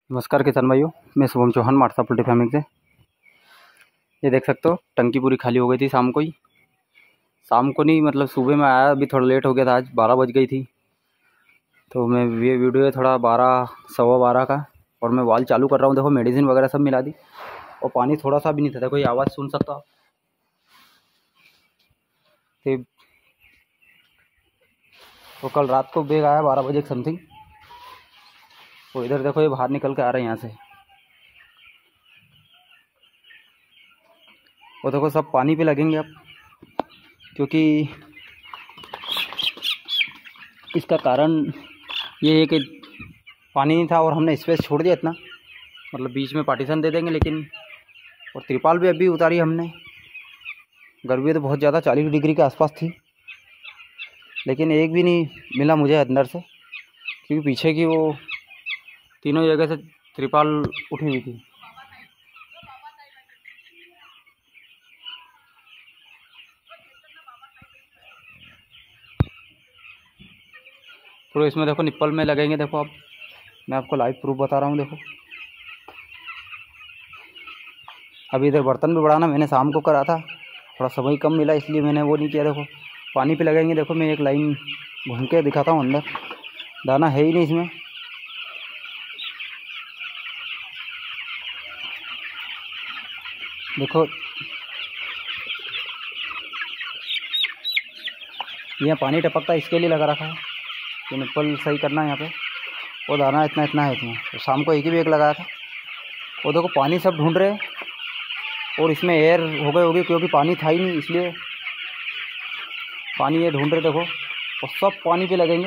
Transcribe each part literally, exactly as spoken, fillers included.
नमस्कार किसान भाइयों, मैं शुभम चौहान मार्सा पोल्ट्री फार्मिंग से। ये देख सकते हो टंकी पूरी खाली हो गई थी शाम को ही। शाम को नहीं मतलब सुबह में आया, अभी थोड़ा लेट हो गया था, आज बारह बज गई थी। तो मैं ये वीडियो है थोड़ा बारह सवा बारह का, और मैं वाल चालू कर रहा हूँ। देखो मेडिसिन वगैरह सब मिला दी, और पानी थोड़ा सा भी नहीं था। देखो ये आवाज़ सुन सकता आप। तो कल रात को बेग आया बारह बजे समथिंग। तो इधर देखो ये बाहर निकल के आ रहे हैं यहाँ से। और देखो सब पानी पे लगेंगे अब, क्योंकि इसका कारण ये है कि पानी नहीं था और हमने स्पेस छोड़ दिया इतना, मतलब बीच में पार्टीशन दे देंगे। लेकिन और त्रिपाल भी अभी उतारी हमने। गर्मी तो बहुत ज़्यादा चालीस डिग्री के आसपास थी, लेकिन एक भी नहीं मिला मुझे अंदर से, क्योंकि पीछे की वो तीनों जगह से त्रिपाल उठी हुई थी। तो इसमें देखो निप्पल में लगेंगे। देखो अब मैं आपको लाइव प्रूफ बता रहा हूँ। देखो अभी इधर बर्तन भी बढ़ाना मैंने शाम को करा था, थोड़ा समय कम मिला इसलिए मैंने वो नहीं किया। देखो पानी पे लगेंगे। देखो मैं एक लाइन घूम के दिखाता हूँ, अंदर दाना है ही नहीं इसमें। देखो यहाँ पानी टपकता है, इसके लिए लगा रखा है कि निप्पल सही करना है यहाँ पे। वो दाना इतना इतना है इसमें। तो शाम को एक ही बेग लगाया था। वो देखो पानी सब ढूंढ रहे हैं, और इसमें एयर हो गए होगी क्योंकि पानी था ही नहीं, इसलिए पानी ये ढूंढ रहे। देखो और सब पानी पे लगेंगे।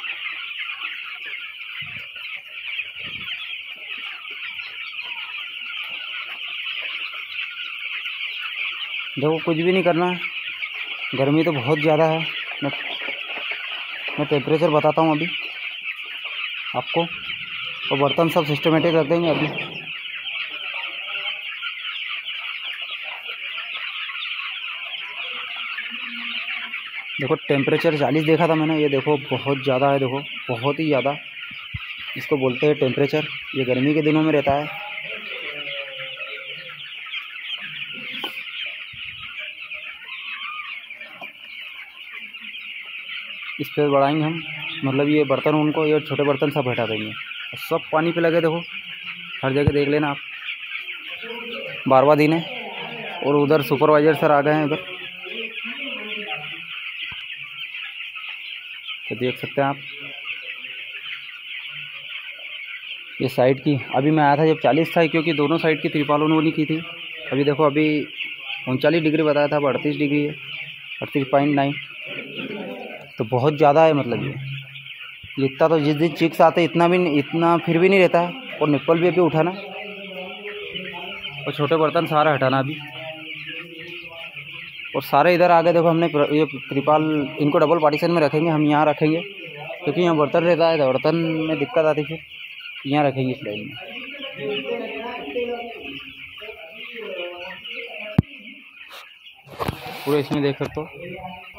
देखो कुछ भी नहीं करना है, गर्मी तो बहुत ज़्यादा है। मैं मैं टेम्परेचर बताता हूँ अभी आपको, और बर्तन सब सिस्टमेटिक रख देंगे अभी। देखो टेम्परेचर चालीस देखा था मैंने, ये देखो बहुत ज़्यादा है। देखो बहुत ही ज़्यादा इसको बोलते हैं टेम्परेचर। ये गर्मी के दिनों में रहता है। इस पर बढ़ाएंगे हम, मतलब ये बर्तन उनको, ये छोटे बर्तन सब हटा देंगे। सब पानी पे लगे। देखो हर जगह देख लेना आप। बारहवां दिन है, और उधर सुपरवाइजर सर आ गए हैं उधर, तो देख सकते हैं आप। ये साइड की अभी मैं आया था जब चालीस था, क्योंकि दोनों साइड की त्रिपाल उन्होंने की थी। अभी देखो अभी उनचालीस डिग्री बताया था, अब अड़तीस डिग्री है, अड़तीस पॉइंट नाइन। तो बहुत ज़्यादा है, मतलब ये इतना तो जिस दिन चिक्स आते इतना भी इतना फिर भी नहीं रहता है। और निप्पल भी अभी उठाना, और छोटे बर्तन सारा हटाना अभी। और सारे इधर आ गए। देखो हमने ये त्रिपाल इनको डबल पार्टीशन में रखेंगे, हम यहाँ रखेंगे क्योंकि यहाँ बर्तन रहता है, तो बर्तन में दिक्कत आती है। फिर यहाँ रखेंगे इस लाइन में। पूरे इसमें देख सकते हो